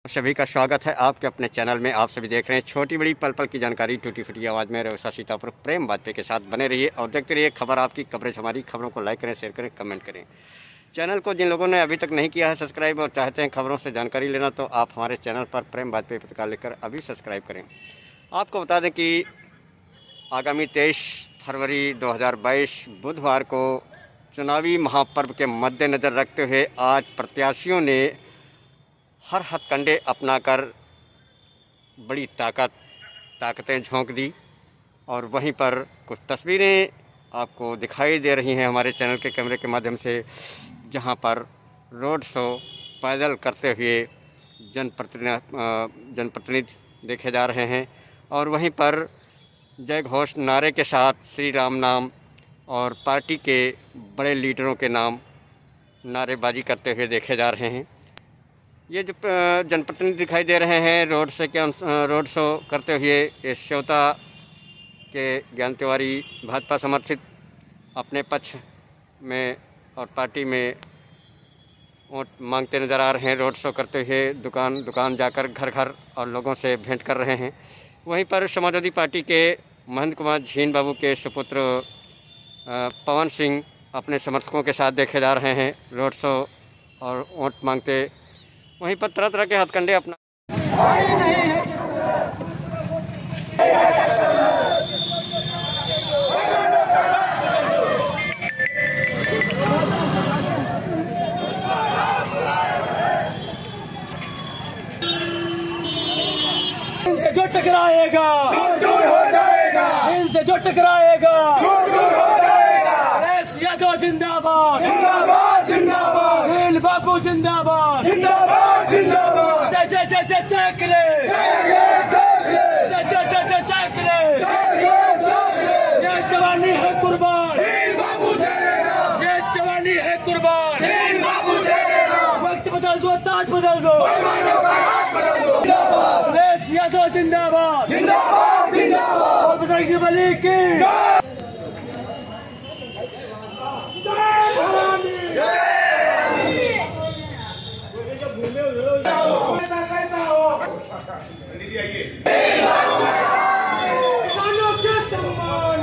सभी का स्वागत है आपके अपने चैनल में। आप सभी देख रहे हैं छोटी बड़ी पल पल की जानकारी टूटी फूटी आवाज़ में। रोसा सीतापुर प्रेम बात के साथ बने रहिए और देखते रहिए खबर आपकी, कवरेज हमारी। खबरों को लाइक करें, शेयर करें, कमेंट करें। चैनल को जिन लोगों ने अभी तक नहीं किया है सब्सक्राइब और चाहते हैं खबरों से जानकारी लेना, तो आप हमारे चैनल पर प्रेम बात पत्रकार लेकर अभी सब्सक्राइब करें। आपको बता दें कि आगामी 23 फरवरी 2022 बुधवार को चुनावी महापर्व के मद्देनज़र रखते हुए आज प्रत्याशियों ने हर हथकंडे अपनाकर बड़ी ताकतें झोंक दी और वहीं पर कुछ तस्वीरें आपको दिखाई दे रही हैं हमारे चैनल के कैमरे के माध्यम से, जहां पर रोड शो पैदल करते हुए जनप्रतिनिधि देखे जा रहे हैं और वहीं पर जय घोष नारे के साथ श्री राम नाम और पार्टी के बड़े लीडरों के नाम नारेबाजी करते हुए देखे जा रहे हैं। ये जो जनप्रतिनिधि दिखाई दे रहे हैं रोड शो करते हुए, ये श्योता के ज्ञान तिवारी भाजपा समर्थित अपने पक्ष में और पार्टी में वोट मांगते नज़र आ रहे हैं। रोड शो करते हुए दुकान जाकर घर घर और लोगों से भेंट कर रहे हैं। वहीं पर समाजवादी पार्टी के महेंद्र कुमार झीन बाबू के सुपुत्र पवन सिंह अपने समर्थकों के साथ देखे जा रहे हैं रोड शो और वोट मांगते। वहीं पर तरह तरह के हथकंडे अपना इनसे जो टकराएगा दूर हो जाएगा, इनसे जो टकराएगा दूर हो जाएगा। यादव जिंदाबाद जिंदाबाद जिंदाबाद, वीर बाबू जिंदाबाद जिंदाबाद जिंदाबाद। जय जय जय जय जय करे, जय जय जय जय जय करे। ये जवानी है कुर्बान, ये जवानी है कुर्बान। वक्त बदल दो, ताज बदल दो। यादव जिंदाबाद जिंदाबाद जिंदाबाद और बधाई वाली की किसानों के सम्मान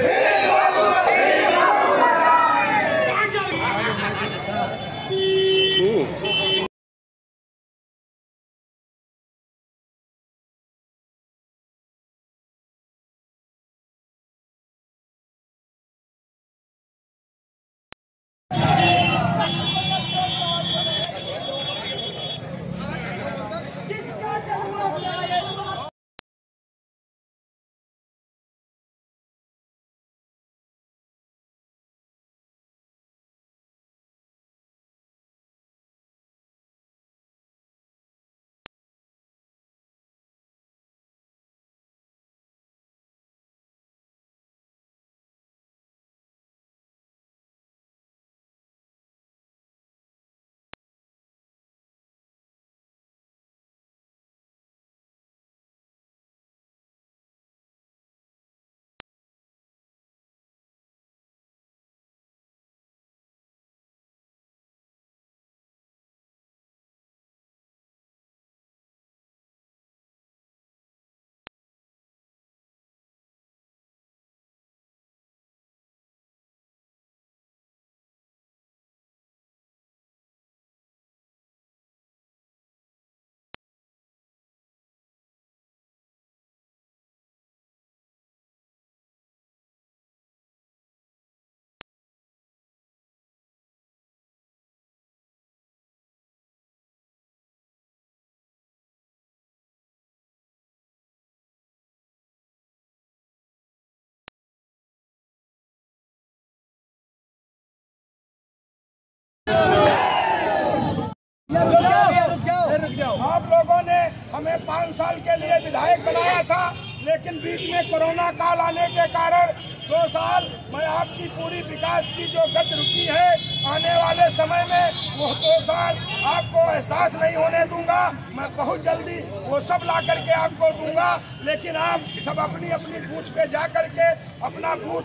आप लोगों ने हमें 5 साल के लिए विधायक बनाया था, लेकिन बीच में कोरोना काल आने के कारण 2 साल मैं आपकी पूरी विकास की जो गति रुकी है, आने वाले समय में वो 2 साल आपको एहसास नहीं होने दूंगा। मैं बहुत जल्दी वो सब ला करके आपको दूंगा, लेकिन आप सब अपनी अपनी बूथ पे जा करके अपना बूथ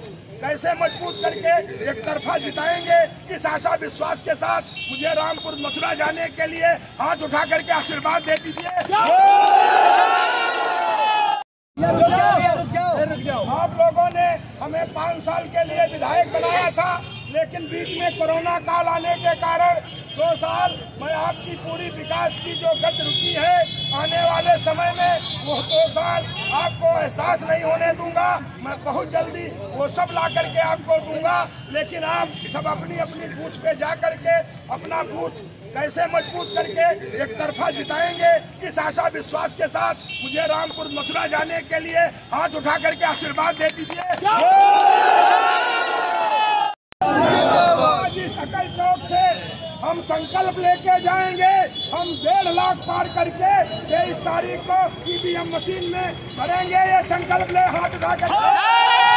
कैसे मजबूत करके एक तरफा जिताएंगे, इस आशा विश्वास के साथ मुझे रामपुर मथुरा जाने के लिए हाथ उठा करके आशीर्वाद दे दीजिए। आप लोगों ने हमें 5 साल के लिए विधायक बनाया था, लेकिन बीच में कोरोना काल आने के कारण 2 साल मैं आपकी पूरी विकास की जो गति रुकी है, आने वाले समय में वो 2 साल आपको एहसास नहीं होने दूंगा। मैं बहुत जल्दी वो सब ला करके आपको दूंगा, लेकिन आप सब अपनी अपनी बूथ पे जा करके अपना बूथ कैसे मजबूत करके एक तरफा जिताएंगे, इस आशा विश्वास के साथ मुझे रामपुर मथुरा जाने के लिए हाथ उठा करके आशीर्वाद दे दीजिए। आज इस अकल चौक से हम संकल्प लेके जाएंगे, हम 1.5 लाख पार करके 23 तारीख को ईवीएम मशीन में भरेंगे। ये संकल्प ले, हाथ उठा करके।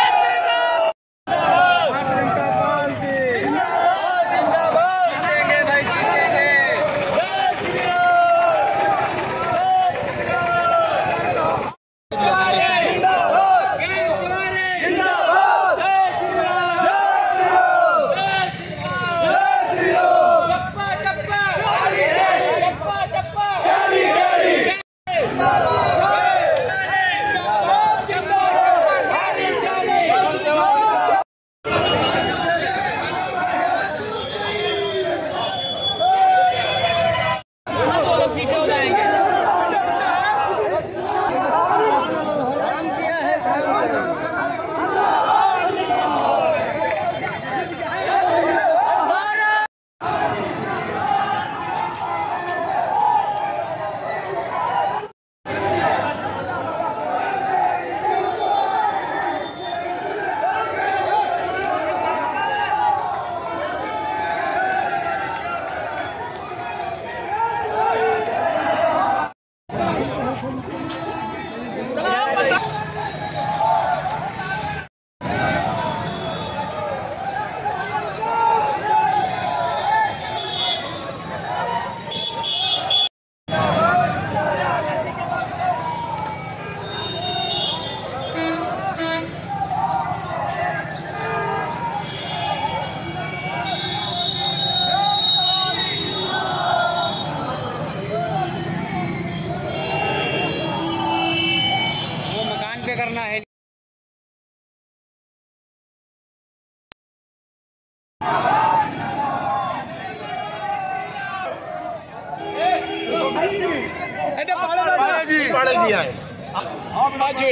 करना है। जी आए आप राजू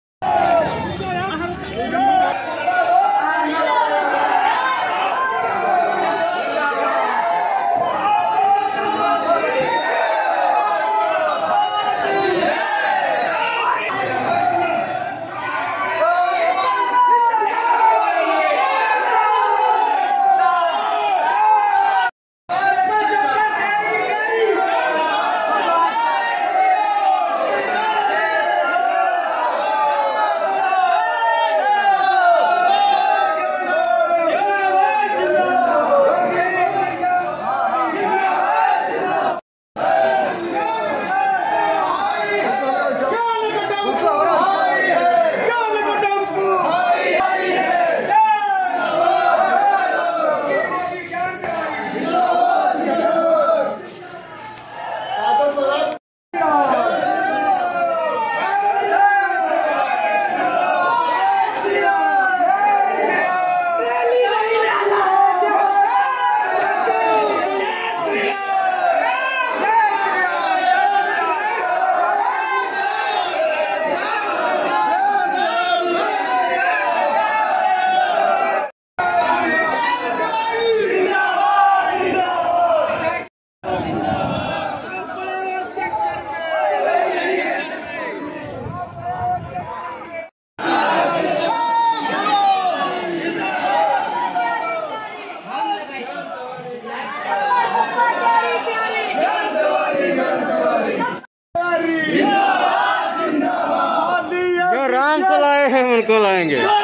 राम को लाए हैं उनको लाएंगे।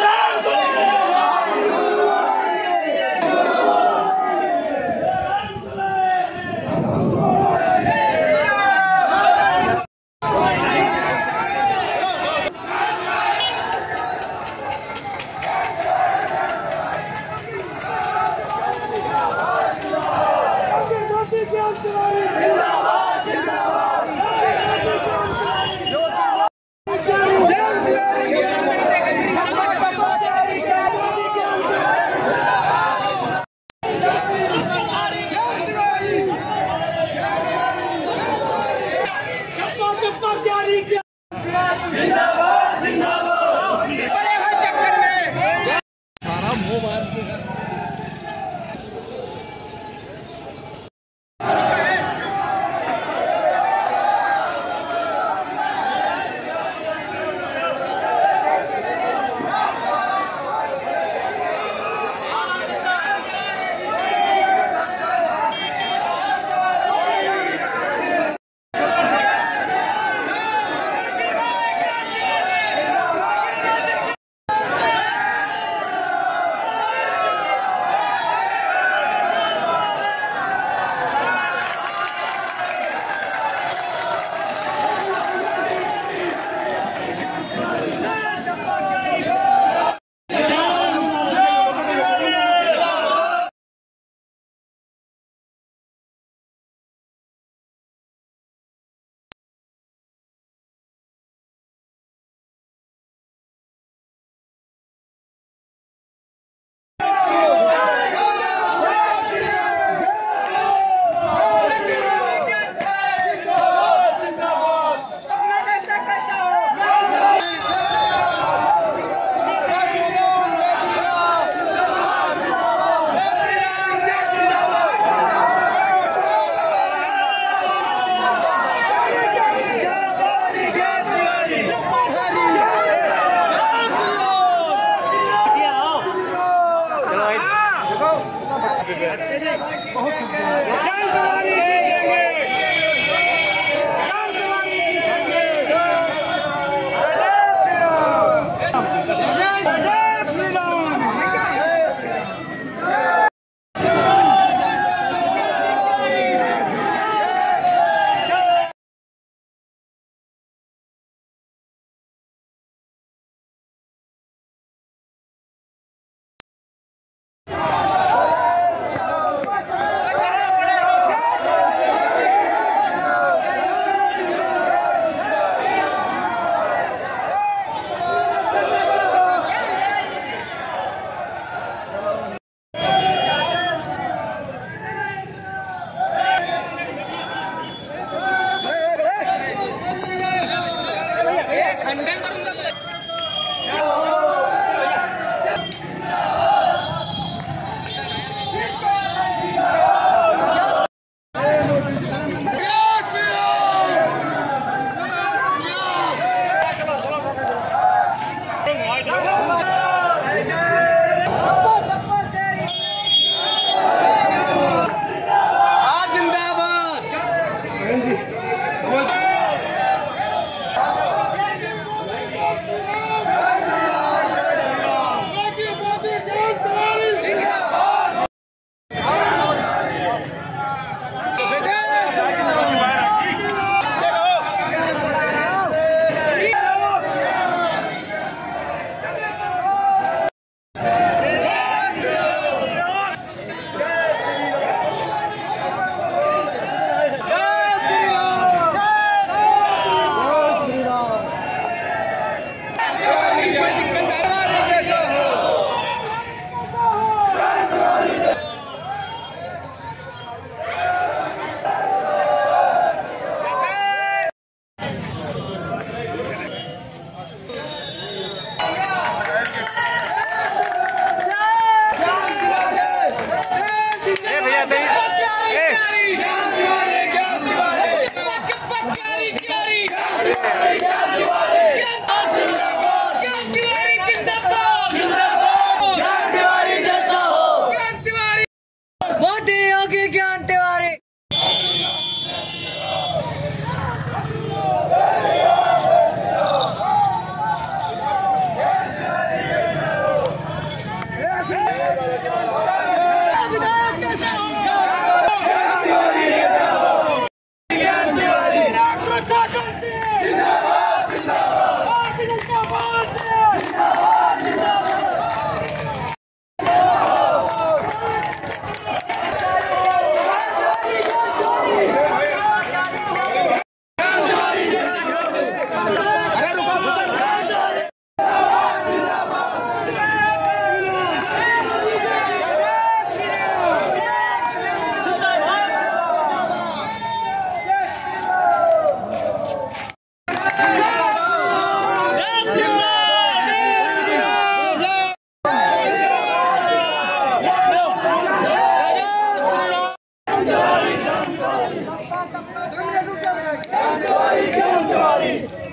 क्या